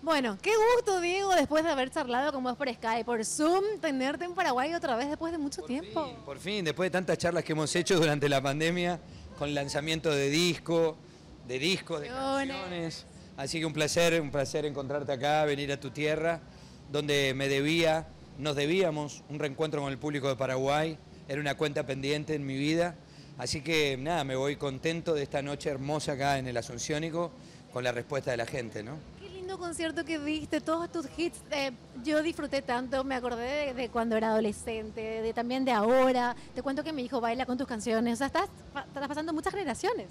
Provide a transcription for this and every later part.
Bueno, qué gusto, Diego, después de haber charlado con vos por Skype, por Zoom, tenerte en Paraguay otra vez después de mucho tiempo. Por fin, después de tantas charlas que hemos hecho durante la pandemia, con lanzamiento de discos, de canciones. Así que un placer encontrarte acá, venir a tu tierra, donde nos debíamos un reencuentro con el público de Paraguay. Era una cuenta pendiente en mi vida. Así que nada, me voy contento de esta noche hermosa acá en el Asunciónico, con la respuesta de la gente, ¿no? Qué lindo concierto que diste, todos tus hits. Yo disfruté tanto, me acordé de cuando era adolescente, también de ahora. Te cuento que mi hijo baila con tus canciones. O sea, estás pasando muchas generaciones.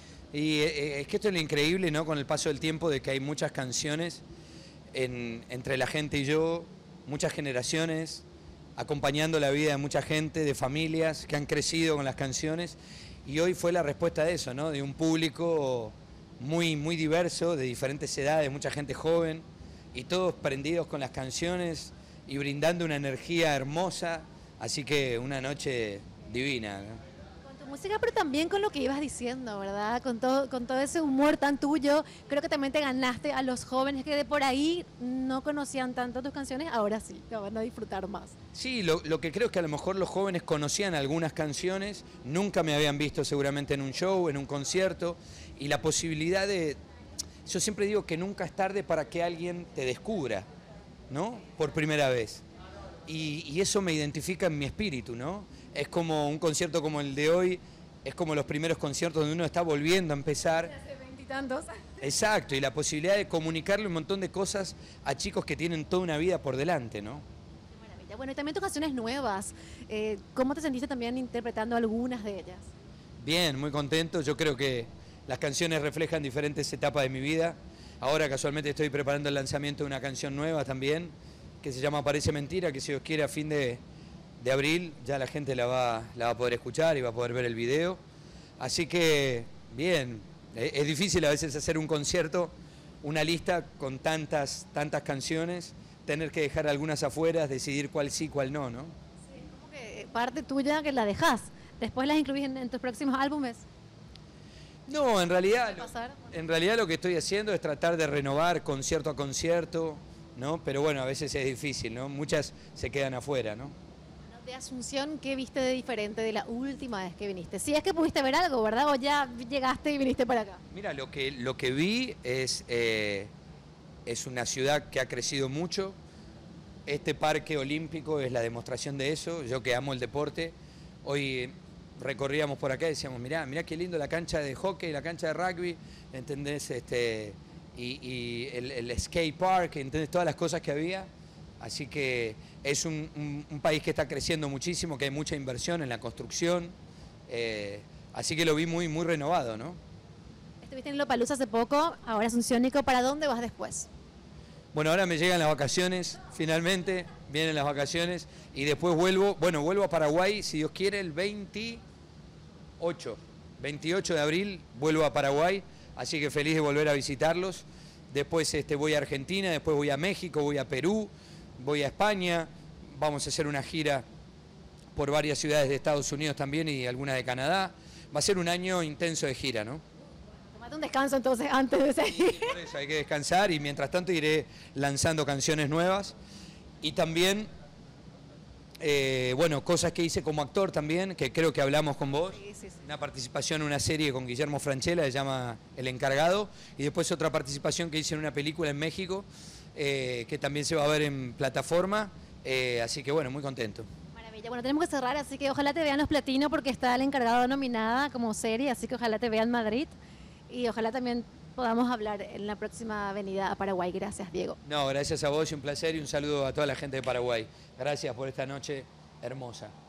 Y es que esto es lo increíble, ¿no? Con el paso del tiempo, de que hay muchas canciones entre la gente y yo, muchas generaciones, acompañando la vida de mucha gente, de familias que han crecido con las canciones. Y hoy fue la respuesta de eso, ¿no? De un público muy, muy diverso, de diferentes edades, mucha gente joven, y todos prendidos con las canciones y brindando una energía hermosa. Así que una noche divina, ¿no? Con tu música, pero también con lo que ibas diciendo, ¿verdad? Con todo ese humor tan tuyo, creo que también te ganaste a los jóvenes que de por ahí no conocían tanto tus canciones, ahora sí, te van a disfrutar más. Sí, lo que creo es que a lo mejor los jóvenes conocían algunas canciones, nunca me habían visto seguramente en un show, en un concierto, y la posibilidad yo siempre digo que nunca es tarde para que alguien te descubra, ¿no? Por primera vez. Y eso me identifica en mi espíritu, ¿no? Es como un concierto como el de hoy, es como los primeros conciertos donde uno está volviendo a empezar. Hace 20 y tantos. Exacto, y la posibilidad de comunicarle un montón de cosas a chicos que tienen toda una vida por delante, ¿no? Qué maravilla. Bueno, y también tus canciones nuevas. ¿Cómo te sentiste también interpretando algunas de ellas? Bien, muy contento. Yo creo que las canciones reflejan diferentes etapas de mi vida. Ahora casualmente estoy preparando el lanzamiento de una canción nueva también, que se llama Parece Mentira, que si Dios quiere a fin de abril ya la gente la va a poder escuchar y va a poder ver el video. Así que, bien, es difícil a veces hacer un concierto, una lista con tantas canciones, tener que dejar algunas afuera, decidir cuál sí, cuál no, ¿no? Sí, es como que parte tuya que la dejás, después las incluís en tus próximos álbumes. No, en realidad lo que estoy haciendo es tratar de renovar concierto a concierto, ¿no? Pero bueno, a veces es difícil, ¿no? Muchas se quedan afuera, ¿no? Bueno, de Asunción, ¿qué viste de diferente de la última vez que viniste? Si es que pudiste ver algo, ¿verdad? ¿O ya llegaste y viniste para acá? Mira, lo que vi es una ciudad que ha crecido mucho. Este parque olímpico es la demostración de eso. Yo que amo el deporte, hoy recorríamos por acá y decíamos, mirá qué lindo la cancha de hockey, la cancha de rugby, ¿entendés? Y el skate park, ¿entendés? Todas las cosas que había. Así que es un país que está creciendo muchísimo, que hay mucha inversión en la construcción. Así que lo vi muy, muy renovado, ¿no? Estuviste en Lollapalooza hace poco, ahora Asunciónico. ¿Para dónde vas después? Bueno, ahora me llegan las vacaciones, finalmente, vienen las vacaciones y después vuelvo a Paraguay, si Dios quiere, el 28 de abril vuelvo a Paraguay, así que feliz de volver a visitarlos. Después voy a Argentina, después voy a México, voy a Perú, voy a España, vamos a hacer una gira por varias ciudades de Estados Unidos también y algunas de Canadá. Va a ser un año intenso de gira, ¿no? Tomate un descanso entonces antes de seguir. Por eso hay que descansar y mientras tanto iré lanzando canciones nuevas y también, cosas que hice como actor también, que creo que hablamos con vos. Sí. Una participación en una serie con Guillermo Francella, se llama El Encargado, y después otra participación que hice en una película en México, que también se va a ver en plataforma, así que bueno, muy contento. Maravilla. Bueno, tenemos que cerrar, así que ojalá te vean Los Platinos porque está El Encargado nominada como serie, así que ojalá te vean Madrid y ojalá también podamos hablar en la próxima venida a Paraguay. Gracias, Diego. No, gracias a vos y un placer y un saludo a toda la gente de Paraguay. Gracias por esta noche hermosa.